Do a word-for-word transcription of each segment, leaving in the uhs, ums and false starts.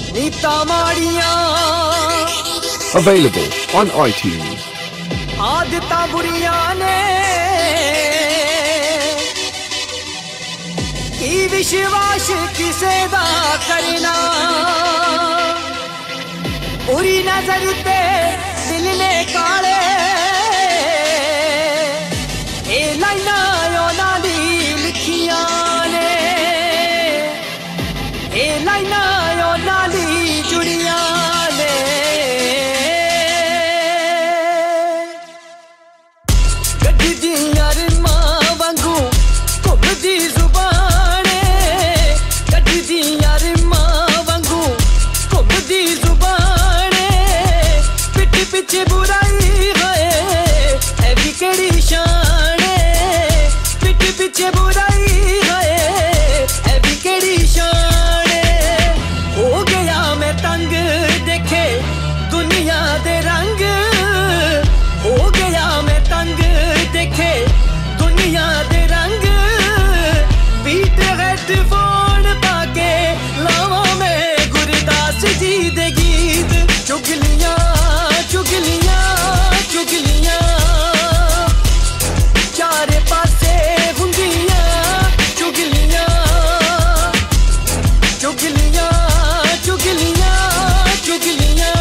Nita माड़ियां Available on iTunes. आदतां बुरियां ने की विश्वास किसे दा करना बुरी नजर ते दिल ने काले ए लाइना योना दी लिखियां ने ए लाइना योना दी जुड़ियां ने गड्डी दी अरमा वांगू घुमदी जुबान गड्डी दी अरमा वांगू घुमदी जुबान पिट पिछे बुराई है है भी केड़ी शान पिट पिछे बुराई है है भी केड़ी शान हो गया मैं तंग देखे दुनिया दे रंग हो गया मैं तंग देखे दुनिया दे रंग बीट हेडफोन पाके लावा में गुरदास जी दे गीत चुगलियां चुगलियां चुगलियां चारे पासे हुंदियां चुगलियां चुगलियां चुगलियां चुगलियां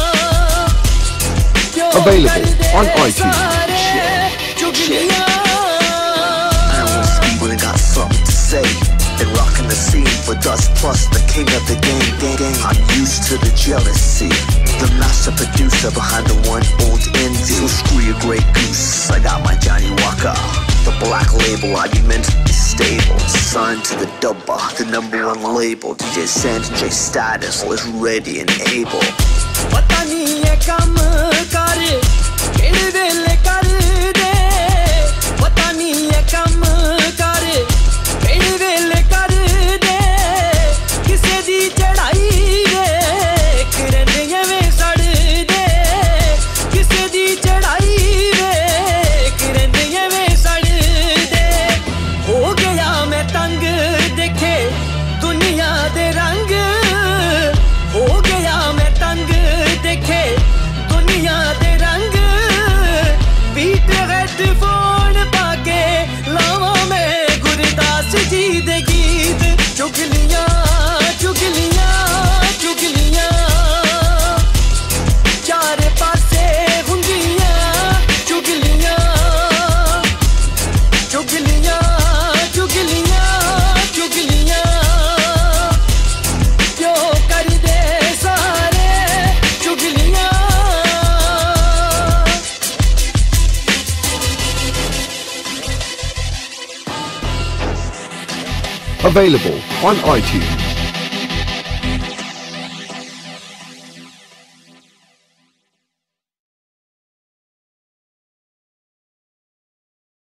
Available on iTunes. चुगलियां I don't speak when I got something to say. They rockin' the scene for Dust Plus, the king of the game, game, game. I'm used to the jealousy, the master producer behind the one old envy. So screw your Grey Goose, I got my Johnny Walker, the black label. I be mentally stable, signed to the dubba, the number one label. D J Sanjay Status is ready and able. पता नहीं ये काम कर केड़े वेले कर दे पता नहीं ये काम कर केड़े वेले कर दे किसे दी चढ़ाई रे करने में सड़ दे किसे दी चढ़ाई रे करने में सड़ दे हो गया मैं तंग देखे दुनिया दे रंग हो गया मैं तंग देखे दुनिया दे रंग बीट हेडफोन पाके लावा में गुरदास जी दे गीत चुगलियां चुगलियां चुगलियां चारे पासे हुंदियां चुगलियां चुगलियां चुगलियां चुगलियां क्यों कर दे सारे चुगलियां Available on iTunes.